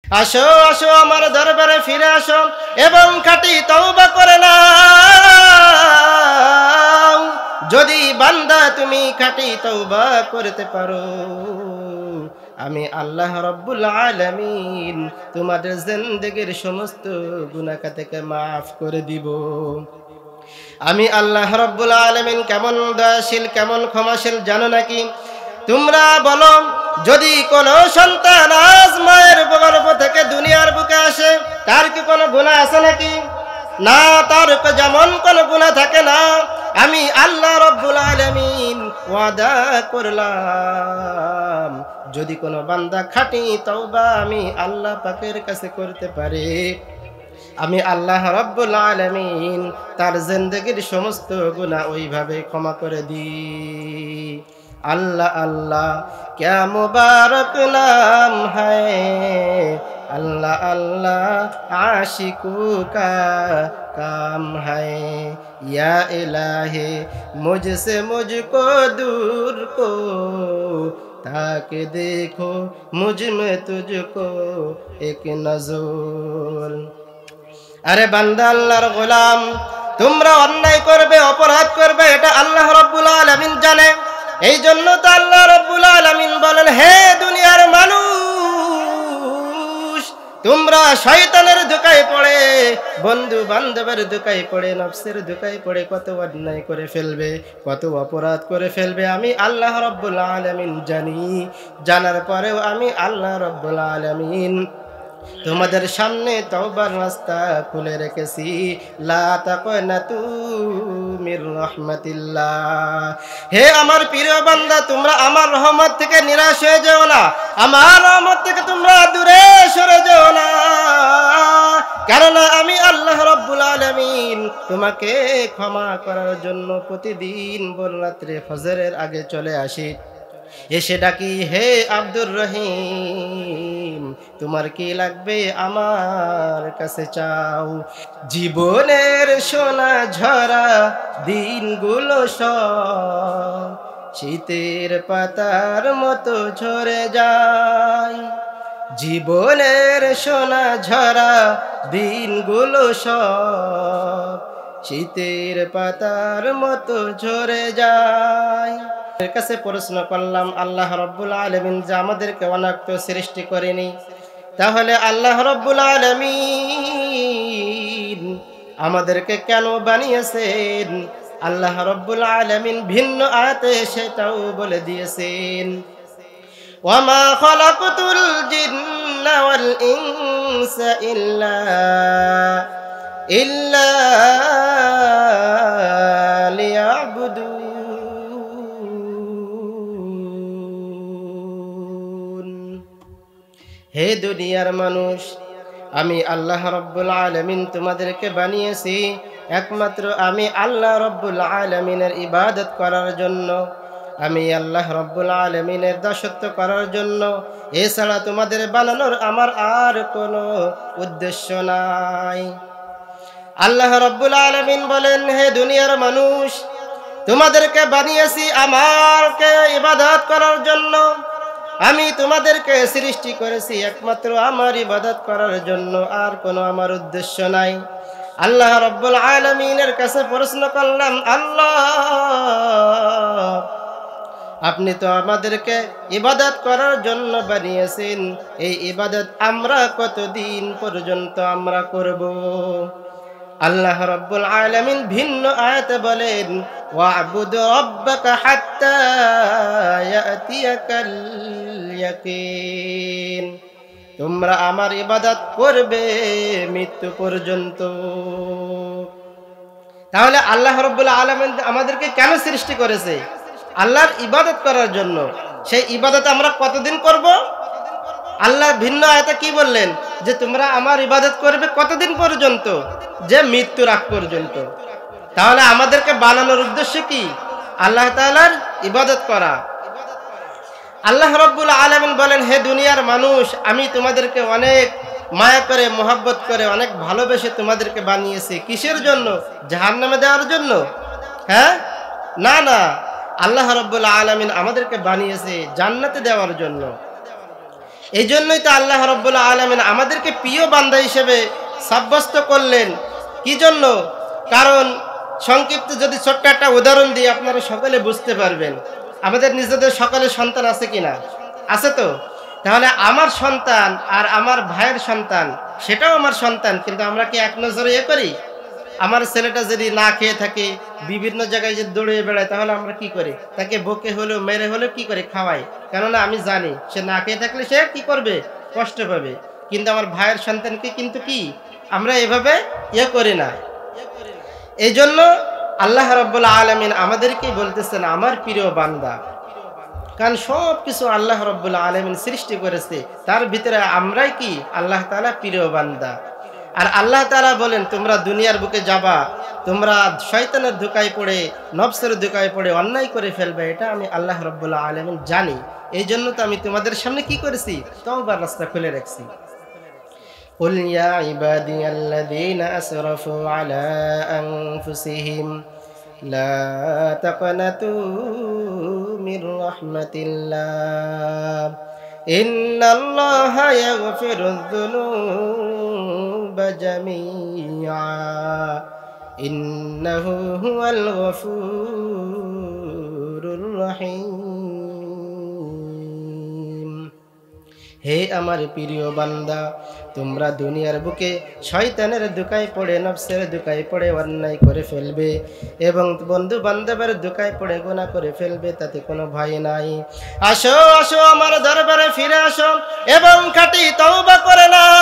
আসো আসো আমার দরবারে ফিরে আসো এবং খাঁটি তওবা করে নাও। যদি বান্দা তুমি খাঁটি তওবা করতে পারো, আমি আল্লাহ রব্বুল আলামিন তোমাদের জিন্দেগীর সমস্ত গুনাহ থেকে মাফ করে দিব। আমি আল্লাহ রব্বুল আলামিন কেমন দয়াশীল, কেমন ক্ষমাশীল জানো নাকি? তোমরা বলো, যদি কোনো সন্তান আজ মায়ের গর্ভ থেকে দুনিয়ার বুকে আসে, তার কি কোনো গুনাহ আছে নাকি? না, তার যেমন কোনো গুনাহ থাকে না। আমি আল্লাহ রব্বুল আলামিন ওয়াদা করলাম, যদি কোনো বান্দা খাঁটি তওবা আমি আল্লাহ পাকের কাছে করতে পারে, আমি আল্লাহ রব্বুল আলামিন তার জিন্দেগীর সমস্ত গুনাহ ওইভাবে ক্ষমা করে দিই। अल्लाह अल्लाह क्या मुबारक नाम है, अल्लाह अल्लाह आशिकों का काम है। या इलाही मुझसे मुझको दूर को, ताकि देखो मुझ में तुझको एक नज़र। अरे बंदा अल्लाहर गोलाम, তোমরা অন্যায় করবে, অপরাধ করবে, এটা আল্লাহ রব্বুল আলামিন জানে। এই জন্য তো আল্লাহ রব্বুল আলামিন বলেন, হে দুনিয়ার মানুষ, তোমরা শয়তানের ধোঁকায় পড়ে, বন্ধু বান্ধবের ধোঁকায় পড়ে, নফসের ধোঁকায় পড়ে কত অন্যায় করে ফেলবে, কত অপরাধ করে ফেলবে। আমি আল্লাহ রব্বুল আলামিন জানি। জানার পরেও আমি আল্লাহ রব্বুল আলামিন তোমাদের সামনে তওবার রাস্তা খুলে রেখেছি। লা তাকনাতু মির রাহমাতিল্লাহ। হে আমার প্রিয় বান্দা, তোমরা আমার রহমত থেকে নিরাশ হয়ে যেও না, আমার রহমত থেকে তোমরা দূরে সরে যেও না। কেননা আমি আল্লাহ রব্বুল আলামিন তোমাকে ক্ষমা করার জন্য প্রতিদিন ভোর রাত্রে ফজরের আগে চলে আসি, এসে ডাকি, হে আব্দুর রহিম, তোমার কি লাগবে আমার কাছে চাও। জীবনের সোনা ঝরা দিনগুলো সব শীতের পাতার মতো ঝরে যায়। জীবনের সোনা ঝরা দিনগুলো সব শীতের পাতার মতো ঝরে যায়। এর কাছে প্রশ্ন করলাম, আল্লাহ রব্বুল আলামিন যে আমাদেরকে অনাক্ত সৃষ্টি করেনি, তাহলে আল্লাহ রব্বুল আলামিন আমাদেরকে কেন বানিয়েছেন? আল্লাহ রব্বুল আলামিন ভিন্ন আয়াতে সেটাও বলে দিয়েছেন, ওয়ামা খালাকতুল জিন্না ওয়াল ইনসা ইল্লা লিয়াবুদুন। হে দুনিয়ার মানুষ, আমি আল্লাহ রব্বুল আলামিন তোমাদেরকে বানিয়েছি একমাত্র আমি আল্লাহ রব্বুল আলামিনের ইবাদত করার জন্য, আমি আল্লাহ রব্বুল আলামিনের দাসত্ব করার জন্য। এছাড়া তোমাদের বানানোর আমার আর কোনো উদ্দেশ্য নাই। আল্লাহ রব্বুল আলামিন বলেন, হে দুনিয়ার মানুষ, তোমাদেরকে বানিয়েছি আমাকে ইবাদত করার জন্য। আমি তোমাদেরকে সৃষ্টি করেছি একমাত্র আমার ইবাদত করার জন্য, আর কোনো আমার উদ্দেশ্য নাই। আল্লাহ রব্বুল আলামিনের কাছে প্রশ্ন করলাম, আল্লাহ, আপনি তো আমাদেরকে ইবাদত করার জন্য বানিয়েছেন, এই ইবাদত আমরা কতদিন পর্যন্ত আমরা করব? আল্লাহ রব্বুল আলামিন ভিন্ন আয়াতে বলেন, ওয়া'বুদ রাব্বাকা হাত্তা ইয়াতিয়াকাল ইয়াকিন। তোমরা আমার ইবাদত করবে মৃত্যু পর্যন্ত। তাহলে আল্লাহ রব্বুল আলামিন আমাদেরকে কেন সৃষ্টি করেছে? আল্লাহর ইবাদত করার জন্য। সেই ইবাদত আমরা কতদিন করব? আল্লাহ ভিন্ন আয়াতে কি বললেন? যে তোমরা আমার ইবাদত করবে কতদিন পর্যন্ত? যে মৃত্যুর আগ পর্যন্ত। তাহলে আমাদেরকে বানানোর উদ্দেশ্য কি? আল্লাহ তাআলার ইবাদত করা। আল্লাহ রাব্বুল আলামিন বলেন, হে দুনিয়ার মানুষ, আমি তোমাদেরকে অনেক মায়া করে, মোহাব্বত করে, অনেক ভালোবেসে তোমাদেরকে বানিয়েছি। কিসের জন্য? জাহান্নামে দেওয়ার জন্য? হ্যাঁ, না না, আল্লাহ রাব্বুল আলামিন আমাদেরকে বানিয়েছে জান্নাতে দেওয়ার জন্য। এই জন্যই তো আল্লাহ রাব্বুল আলামিন আমাদেরকে প্রিয় বান্দা হিসেবে সাব্যস্ত করলেন। কি জন্য? কারণ সংক্ষিপ্ত যদি ছোট্ট একটা উদাহরণ দিই আপনারা সকলে বুঝতে পারবেন। আমাদের নিজেদের সকলের সন্তান আছে কিনা? আছে তো? তাহলে আমার সন্তান আর আমার ভাইয়ের সন্তান সেটাও আমার সন্তান, কিন্তু আমরা কি এক নজরে করি? আমার ছেলেটা যদি না খেয়ে থাকে, বিভিন্ন জায়গায় যদি দৌড়ে বেড়ায়, তাহলে আমরা কি করি? তাকে বকে হলেও মেরে হলেও কি করে খাওয়াই, কেননা আমি জানি সে না খেয়ে থাকলে সে কি করবে, কষ্ট পাবে। কিন্তু আমার ভাইয়ের সন্তানকে কিন্তু কি আমরা এভাবে করি না। এই জন্য আল্লাহ রাব্বুল আলামিন আমাদেরকে বলতেছেন আমার প্রিয় বান্দা, কারণ সব কিছু আল্লাহ রাব্বুল আলামিন সৃষ্টি করেছে, তার ভিতরে আমরাই কি আল্লাহ তাআলা প্রিয় বান্দা। আর আল্লাহ তাআলা বলেন তোমরা দুনিয়ার বুকে যাবা, তোমরা শয়তানের ধোঁকায় পড়ে, নফসের ধোঁকায় পড়ে অন্যায় করে ফেলবে, এটা আমি আল্লাহ রাব্বুল আলামিন জানি। এই জন্য তো আমি তোমাদের সামনে কি করেছি, তওবার রাস্তা খুলে রাখছি। قل يا عبادي الذين أسرفوا على أنفسهم لا تقنطوا من رحمة الله إن الله يغفر الذنوب جميعا إنه هو الغفور الرحيم। হে আমার প্রিয় বান্দা, তোমরা দুনিয়ার বুকে শয়তানের ধোঁকায় পড়ে, নফসের ধোঁকায় পড়ে অন্যায় করে ফেলবে এবং বন্ধু বান্ধবের ধোঁকায় পড়ে গুনাহ করে ফেলবে, তাতে কোনো ভয় নাই। আসো আসো আমার দরবারে ফিরে আসো এবং খাঁটি তওবা করে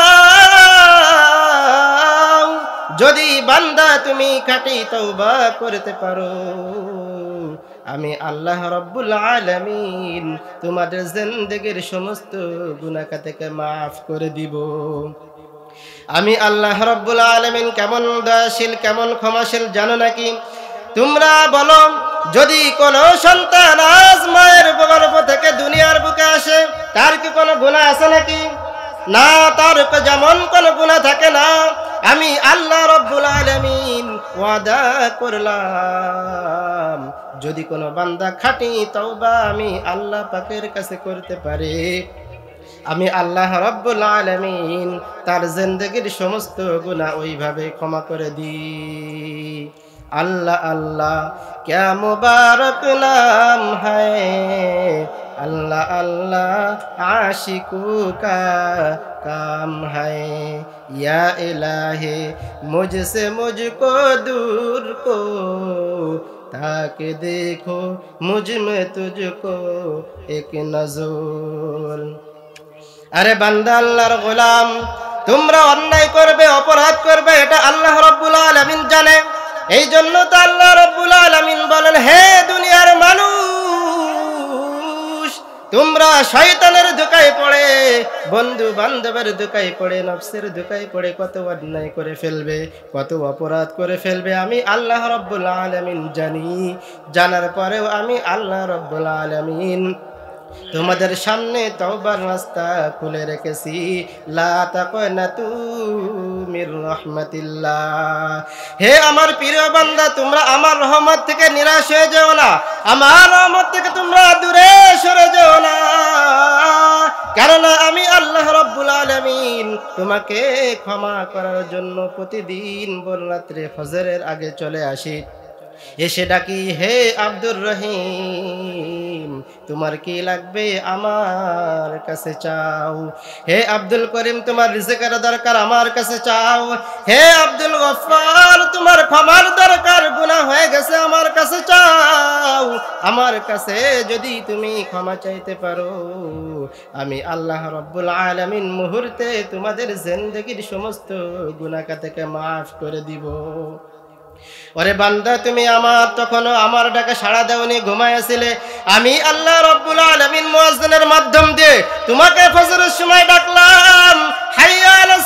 নাও। যদি বান্দা তুমি খাঁটি তওবা করতে পারো, আমি আল্লাহ রাব্বুল আলামিন তোমাদের জিন্দেগীর সমস্ত গুনাহ থেকে মাফ করে দিব। আমি আল্লাহ রাব্বুল আলামিন কেমন দয়াশীল, কেমন ক্ষমাশীল জানো নাকি? তোমরা বলো, যদি কোনো সন্তান আজ মায়ের গর্ভ থেকে দুনিয়ার বুকে আসে, তার কি কোনো গুনাহ আছে নাকি? না, তার যেমন কোনো গুনাহ থাকে না। আমি আল্লাহ রাব্বুল আলামিন ওয়াদা করলাম, যদি কোনো বান্দা খাঁটি তওবা আমি আল্লাহ পাকের কাছে করতে পারে, আমি আল্লাহ রাব্বুল আলামিন তার জিন্দেগীর সমস্ত গুনাহ ওইভাবে ক্ষমা করে দিই। अल्लाह अल्लाह क्या मुबारक नाम है, अल्लाह अल्लाह आशिकों का काम है। या इलाही मुझसे मुझको दूर को, ताकि देखो मुझ में तुझको एक नजर। अरे बंदा अल्लाहर गोलाम, তোমরা অন্যায় করবে, অপরাধ করবে, এটা আল্লাহ রাব্বুল আলামিন জানে। এই জন্য তো আল্লাহ রাব্বুল আলামিন বলেন, হে দুনিয়ার মানুষ, তোমরা শয়তানের ধোঁকায় পড়ে, বন্ধু বান্ধবের ধোঁকায় পড়ে, নফসের ধোঁকায় পড়ে কত অন্যায় করে ফেলবে, কত অপরাধ করে ফেলবে, আমি আল্লাহ রাব্বুল আলামিন জানি। জানার পরেও আমি আল্লাহ রাব্বুল আলামিন তোমাদের সামনে তওবার রাস্তা খুলে রেখেছি। লা তাকনাতু মির রাহমাতিল্লাহ। হে আমার প্রিয় বান্দা, তোমরা আমার রহমত থেকে নিরাশ হয়ে যেও না, আমার রহমত থেকে তোমরা দূরে সরে যেও না, কারণ আমি আল্লাহ রাব্বুল আলামিন তোমাকে ক্ষমা করার জন্য প্রতিদিন ভোর রাত্রে ফজরের আগে চলে আসি, এসে ডাকি, হে আব্দুর রহিম, তোমার কি লাগবে আমার কাছে চাও। হে আব্দুল করিম, তোমার রিজিকের দরকার আমার কাছে চাও। হে আব্দুল গফফার, তোমার ক্ষমার দরকার, গুনাহ হয়ে গেছে আমার কাছে চাও। আমার কাছে যদি তুমি ক্ষমা চাইতে পারো, আমি আল্লাহ রাব্বুল আলামিন মুহূর্তে তোমাদের জিন্দেগীর সমস্ত গুনাহ থেকে মাফ করে দিব। ওরে বান্দা, তুমি আমার তখনও আমার ডাকে সাড়া দাওনি, ঘুমাইছিলে। আমি আল্লাহ রাব্বুল আলামিন মুয়াজ্জিনের মাধ্যম দিয়ে তোমাকে ফজরের সময় ডাকলাম, হাইয়া আলাস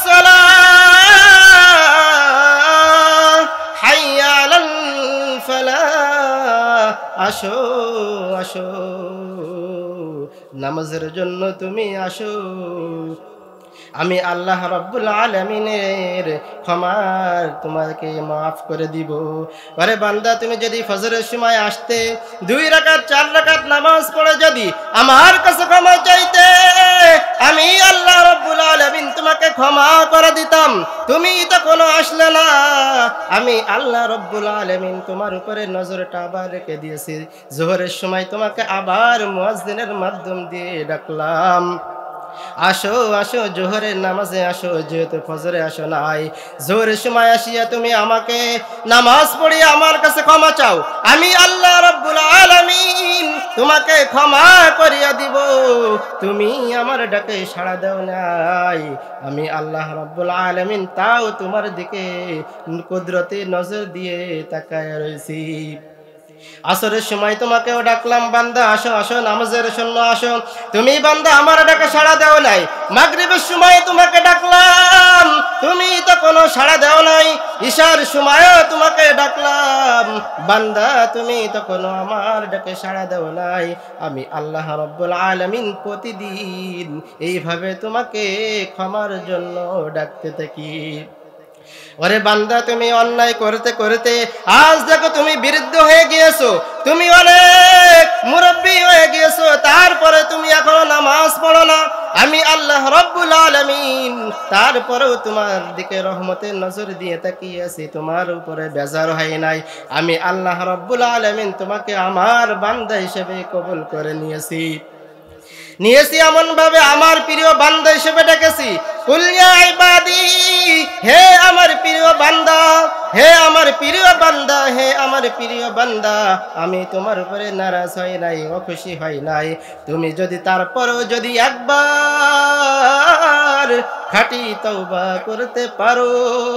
সালাহ, হাইয়া আলাল ফালাহ, আসো আসো নামাজের জন্য তুমি আসো। আমি আল্লাহ রাব্বুল আলামিনের ক্ষমার তোমাকে মাফ করে দিব। আরে বান্দা, তুমি যদি ফজরের সময় আসতে 2 রাকাত 4 রাকাত নামাজ পড়ে যদি আমার কাছে ক্ষমা চাইতে, আমি আল্লাহ রাব্বুল আলামিন তোমাকে ক্ষমা করে দিতাম। তুমি তো কোনো আসলে না, আমি আল্লাহ রাব্বুল আলামিন তোমার উপরে নজরটা আবার রেখে দিয়েছি। জোহরের সময় তোমাকে আবার মুয়াজ্জিনের মাধ্যম দিয়ে ডাকলাম, আসো আসো জোহরের নামাজে আসো, যেহেতু ফজরে আসো নাই। জোহরের সময় আসিয়া তুমি আমাকে নামাজ পড়িয়ে আমার কাছে ক্ষমা চাও, আমি আল্লাহ রাব্বুল আলামিন তোমাকে ক্ষমা করিয়া দিব। তুমি আমার ডাকে সাড়া দাও নাই, আমি আল্লাহ রাব্বুল আলামিন তাও তোমার দিকে কুদরতে নজর দিয়ে তাকায় রয়েছি। আসরের সময় তোমাকেও ডাকলাম, বান্দা আসো আসো নামাজের জন্য আসো, তুমি বান্দা আমার ডাকে সাড়া দাও নাই। মাগরিবের সময় তোমাকে ডাকলাম, তুমি তো কোনো সাড়া দাও নাই। ইশার সময়ও তোমাকে ডাকলাম, বান্দা তুমি তো কোনো আমার ডাকে সাড়া দাও নাই। আমি আল্লাহ রাব্বুল আলামিন প্রতিদিন এইভাবে তোমাকে ক্ষমার জন্য ডাকতে থাকি। ওরে বান্দা, তুমি অন্যায় করতে করতে আজ দেখো তুমি বৃদ্ধ হয়ে গিয়েছো, তুমি অনেক মুরব্বী হয়ে গিয়েছো, তারপরে তুমি এখনো নামাজ পড়ো না। আমি আল্লাহ রাব্বুল আলামিন তারপরেও তোমার দিকে রহমতের নজর দিয়ে তাকিয়েছি, তোমার উপরে বেজার হয় নাই। আমি আল্লাহ রাব্বুল আলামিন তোমাকে আমার বান্দা হিসেবে কবুল করে নিয়েছি এমন ভাবে আমার প্রিয় বান্দা হিসেবে ডেকেছি। কুল ইয়া ইবাদি, হে আমার প্রিয় বান্দা, হে আমার প্রিয় বান্দা, হে আমার প্রিয় বান্দা, আমি তোমার উপরে নারাজ হই নাই, অখুশি হই নাই। তুমি যদি তারপরও যদি একবার খাঁটি তওবা করতে পারো,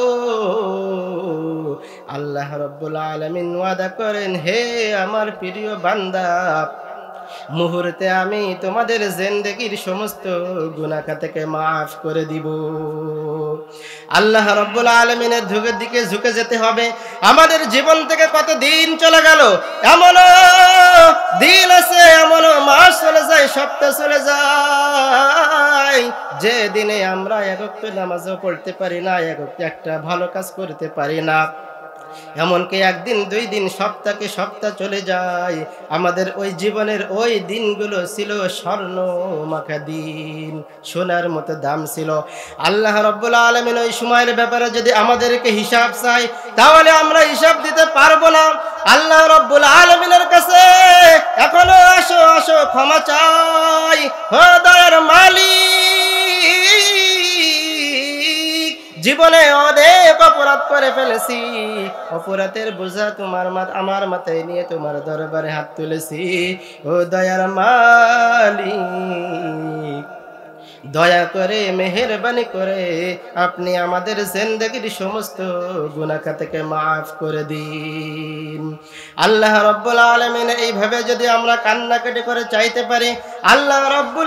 আল্লাহ রাব্বুল আলামিন ওয়াদা করেন, হে আমার প্রিয় বান্দা, মুহূর্তে আমি তোমাদের জিন্দেগীর সমস্ত গুনাহ থেকে মাফ করে দিব। আল্লাহ রাব্বুল আলামিনের দিকে ঝুঁকে যেতে হবে। আমাদের জীবন থেকে কত দিন চলে গেল, এমন দিন আছে, এমন মাস চলে যায়, সপ্তাহ চলে যায়, যে দিনে আমরা এক ওয়াক্ত নামাজও পড়তে পারি না, এক ওয়াক্ত একটা ভালো কাজ করতে পারি না। এমনকি একদিন 2 দিন সপ্তাহে সপ্তাহ চলে যায়। আমাদের ওই জীবনের ওই দিনগুলো ছিল স্বর্ণ মাখা দিন, সোনার মতো দাম ছিল। আল্লাহ রাব্বুল আলামিন ওই সময়ের ব্যাপারে যদি আমাদেরকে হিসাব চাই, তাহলে আমরা হিসাব দিতে পারবো না। আল্লাহ রাব্বুল আলামিনের কাছে এখনো আসো আসো ক্ষমা চাই, ও দয়ার মালিক, জীবনে অনেক অপরাধ করে ফেলেছি, অপরাধের বোঝা আমার মাথায় নিয়ে তোমার দরবারে হাত তুলেছি। ও দয়ার মালিক, দয়া করে মেহেরবানি করে আপনি আমাদের জিন্দেগীর সমস্ত গুনাহ থেকে মাফ করে দিন। আল্লাহ রাব্বুল আলামিন এইভাবে যদি আমরা কান্নাকাটি করে চাইতে পারি, আল্লাহ রাব্বুল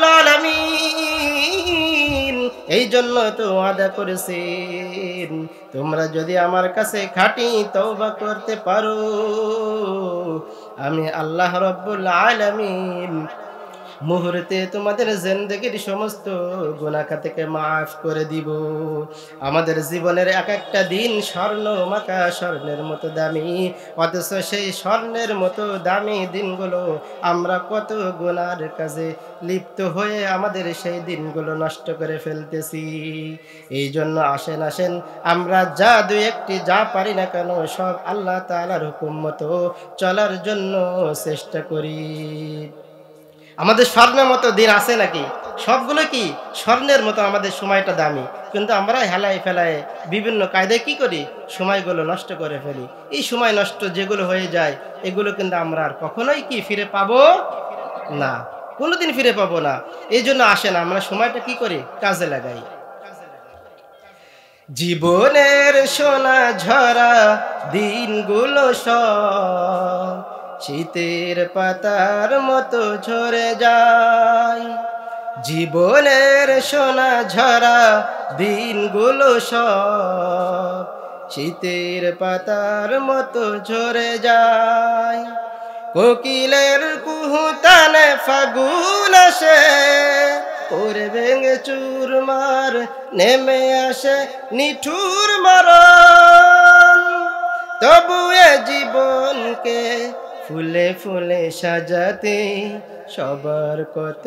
আলামিন এই জন্য তো ওয়াদা করেছেন, তোমরা যদি আমার কাছে খাঁটি তওবা করতে পারো, আমি আল্লাহ রাব্বুল আলামিন মুহূর্তে তোমাদের জিন্দেগীর সমস্ত গুনাহ থেকে মাফ করে দিব। আমাদের জীবনের এক একটা দিন স্বর্ণ মাখা, স্বর্ণের মতো দামি, অথচ সেই স্বর্ণের মতো দামি দিনগুলো আমরা কত গুনার কাজে লিপ্ত হয়ে আমাদের সেই দিনগুলো নষ্ট করে ফেলতেছি। এই জন্য আসেন আসেন আমরা যা 2-1টি যা পারি না কেন সব আল্লাহ তাআলার হুকুম মতো চলার জন্য চেষ্টা করি। আমাদের স্বর্ণের মতো দিন আছে নাকি? সবগুলো কি স্বর্ণের মতো, আমাদের সময়টা দামি, কিন্তু আমরা হেলায় ফেলায় বিভিন্ন কায়দায় কি করি, সময়গুলো নষ্ট করে ফেলি। এই সময় নষ্ট যেগুলো হয়ে যায়, এগুলো কিন্তু আমরা আর কখনোই কি ফিরে পাবো না, কোনোদিন ফিরে পাবো না। এই জন্য আসেন আমরা সময়টা কি করি, কাজে লাগাই। জীবনের সোনা ঝরা দিনগুলো সব শীতের পাতার মতো ঝরে যায়। জীবনের সোনা ঝরা দিনগুলো সব শীতের পাতার মতো ঝরে যায়। কোকিলের কুহুতানে ফাগুন আসে, করে ভেঙে চুরমার, নেমে আসে নিঠুর মরণ। তবু এ জীবনকে ফুলে ফুলে সাজাতে সবার কত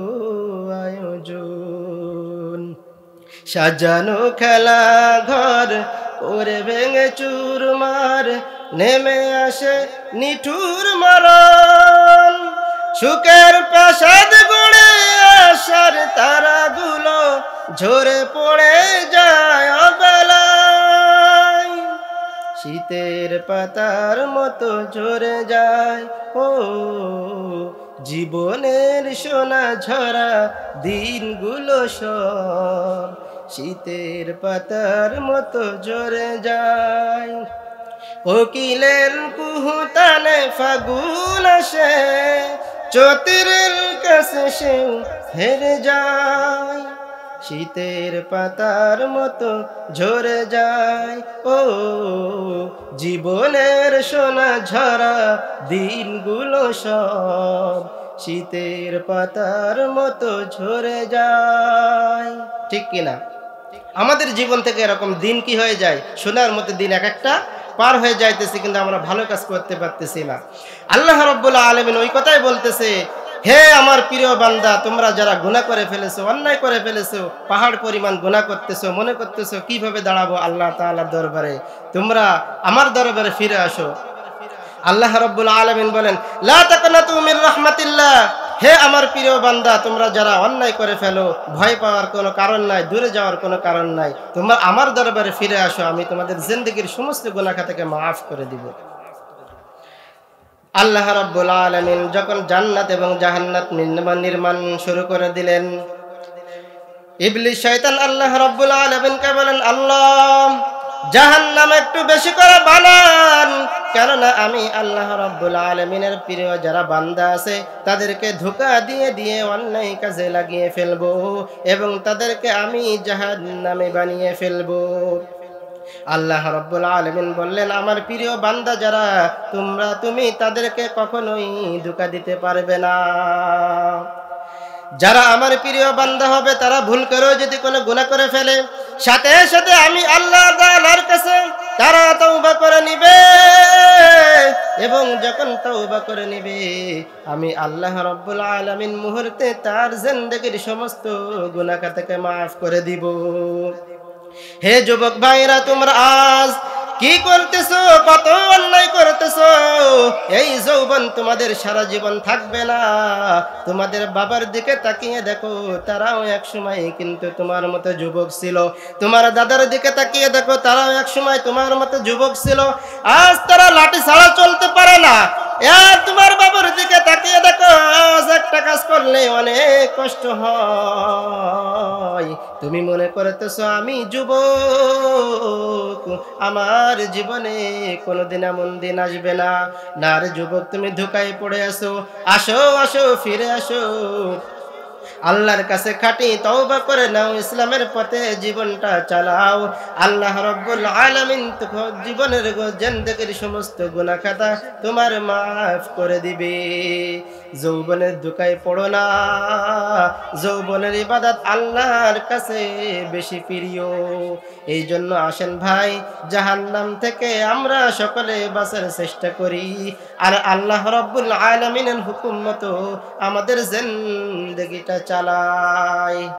আয়োজন। সাজানো খেলা ঘর করে ভেঙে চুরমার, নেমে আসে নিঠুর মরণ। সুখের প্রাসাদ গড়ে আসার তারাগুলো ঝরে পড়ে যায় অবেলায়। শীতের পাতার মতো ঝরে যায় ও জীবনের সোনা ঝরা দিনগুলো সব। শীতের পাতার মতো ঝরে যায়। কোকিলের কুহুতানে ফাগুন আসে, চতুরের কাছে সেও হেরে যায়। শীতের পাতার মতো ঝরে যায় ও জীবনের সোনা ঝরা দিনগুলো সব। শীতের পাতার মতো ঝরে যায়। ঠিক কিনা? আমাদের জীবন থেকে এরকম দিন কি হয়ে যায়, সোনার মতো দিন এক একটা পার হয়ে যাইতেছে, কিন্তু আমরা ভালো কাজ করতে পারতেছি না। আল্লাহ রাব্বুল আলামিন ওই কথাই বলতেছে, হে আমার প্রিয় বান্দা, তোমরা যারা গুনাহ করে ফেলেছো, অন্যায় করে ফেলেছো, পাহাড় পরিমাণ গুনাহ করতেছো, মনে করতেছো কিভাবে দাঁড়াবো আল্লাহ তাআলার দরবারে, তোমরা আমার দরবারে ফিরে আসো। আল্লাহ রাব্বুল আলামিন বলেন, লা তাকনাতু মির রাহমাতিল্লাহ, হে আমার প্রিয় বান্দা, তোমরা যারা অন্যায় করে ফেলো, ভয় পাওয়ার কোনো কারণ নাই, দূরে যাওয়ার কোনো কারণ নাই, তোমরা আমার দরবারে ফিরে আসো, আমি তোমাদের জিন্দেগীর সমস্ত গুনাহ থেকে মাফ করে দিব। আল্লাহ রাব্বুল আলামিন যখন জান্নাত এবং জাহান্নাত নির্মাণ শুরু করে দিলেন, ইবলিস শয়তান আল্লাহ রাব্বুল আলামিনকে বলেন, আল্লাহ জাহান্নাম একটু বেশি করে বানান, কেননা আমি আল্লাহ রাব্বুল আলামিনের প্রিয় যারা বান্দা আছে তাদেরকে ধোঁকা দিয়ে দিয়ে অন্যায় কাজে লাগিয়ে ফেলবো এবং তাদেরকে আমি জাহান্নামে বানিয়ে ফেলবো। আল্লাহ রাব্বুল আলামিন বললেন, আমার প্রিয় বান্দা যারা তুমি তাদেরকে কখনোই ধোঁকা দিতে পারবে না। যারা আমার প্রিয় বান্দা হবে তারা ভুল করেও যদি কোনো গুনাহ করে ফেলে, সাথে সাথে আমি আল্লাহ তাআলার কাছে তারা তওবা করে নিবে এবং যখন তওবা করে নিবে আমি আল্লাহ রাব্বুল আলামিন মুহূর্তে তার জিন্দেগীর সমস্ত গুনাহ থেকে মাফ করে দিব। হে যুবক ভাইরা, তোমরা আজ কি করতেছো, কত অন্যায় করতেছো। এই যৌবন তোমাদের সারা জীবন থাকবে না। তোমাদের বাবার দিকে তাকিয়ে দেখো, তারাও এক সময় কিন্তু তোমার মতো যুবক ছিল। তোমার দাদার দিকে তাকিয়ে দেখো, তারাও এক সময় তোমার মতো যুবক ছিল। আজ তারা লাঠি ছাড়া চলতে পারে না। আর তোমার বাবার দিকে তাকিয়ে দেখো, আজ একটা কাজ করলে অনেক কষ্ট হয়। তুমি মনে করতেছো আমি যুবক, আমার জীবনে কোনোদিন এমন দিন আসবে না। না রে যুবক, তুমি ধোঁকায় পড়ে আসো। আসো আসো, ফিরে আসো, আল্লাহর কাছে খাঁটি তওবা করে নাও, ইসলামের পথে জীবনটা চালাও। আল্লাহ রাব্বুল আলামিন জীবনের জিন্দেগীর সমস্ত গুনাহ খাতা তোমার মাফ করে দিবে। যৌবনের ধোঁকায় পড়ো না। যৌবনের ইবাদত আল্লাহর কাছে বেশি প্রিয়। এই জন্য আসেন ভাই, জাহান্নাম থেকে আমরা সকলে বাঁচার চেষ্টা করি, আর আল্লাহ রাব্বুল আলামিনের হুকুম মতো আমাদের জিন্দেগিটা চালাই।